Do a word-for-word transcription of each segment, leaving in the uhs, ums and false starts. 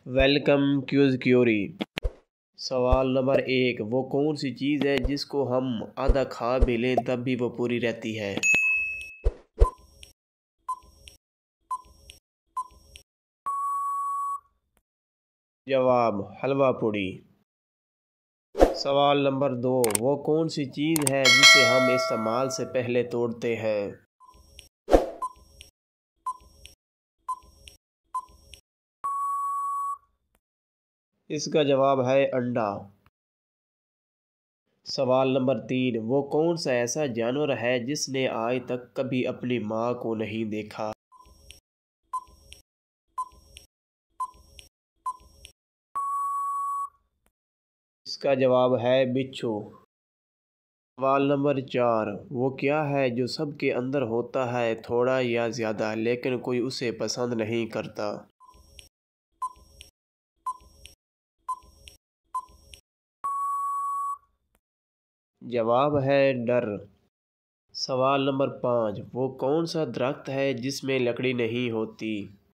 Welcome quiz query. سوال نمبر ایک، وہ کون سی چیز ہے جس کو ہم آدھا کھا بھی لیں تب بھی وہ پوری رہتی ہے؟ جواب، حلوہ پوڑی۔ سوال نمبر دو، وہ کون سی چیز ہے جسے ہم استعمال سے پہلے توڑتے ہیں؟ اس کا جواب ہے انڈا۔ سوال نمبر تین، وہ کون سا ایسا جانور ہے جس نے آج تک کبھی اپنی ماں کو نہیں دیکھا؟ اس کا جواب ہے بچھو۔ سوال نمبر چار، وہ کیا ہے جو سب کے اندر ہوتا ہے تھوڑا یا زیادہ لیکن کوئی اسے پسند نہیں کرتا؟ جواب ہے ڈر۔ سوال نمبر پانچ، وہ کون سا درخت ہے جس میں لکڑی نہیں ہوتی؟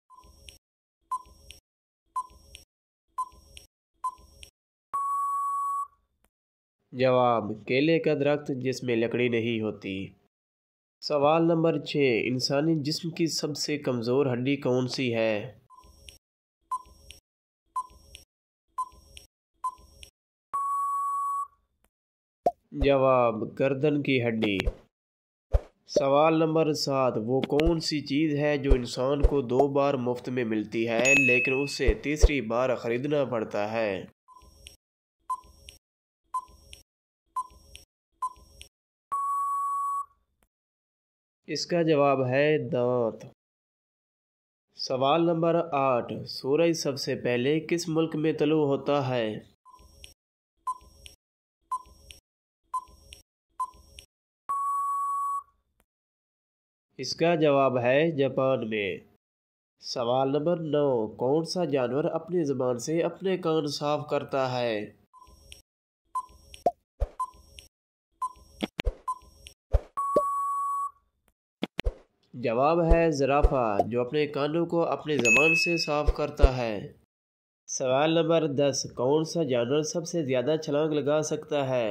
جواب، کیلے کا درخت جس میں لکڑی نہیں ہوتی۔ سوال نمبر چھ، انسانی جسم کی سب سے کمزور ہڈی کون سی ہے؟ جواب، گردن کی ہڈی۔ سوال نمبر سات، وہ کون سی چیز ہے جو انسان کو دو بار مفت میں ملتی ہے لیکن اسے تیسری بار خریدنا پڑتا ہے؟ اس کا جواب ہے دانت۔ سوال نمبر آٹھ، سورج سب سے پہلے کس ملک میں طلوع ہوتا ہے؟ اس کا جواب ہے جاپان میں۔ سوال نمبر نو، کون سا جانور اپنی زبان سے اپنے کان صاف کرتا ہے؟ جواب ہے زرافہ، جو اپنے کانوں کو اپنی زبان سے صاف کرتا ہے۔ سوال نمبر دس، کون سا جانور سب سے زیادہ چھلانگ لگا سکتا ہے؟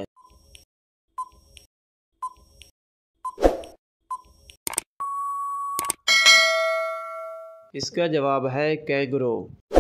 اس کا جواب ہے کینگرو۔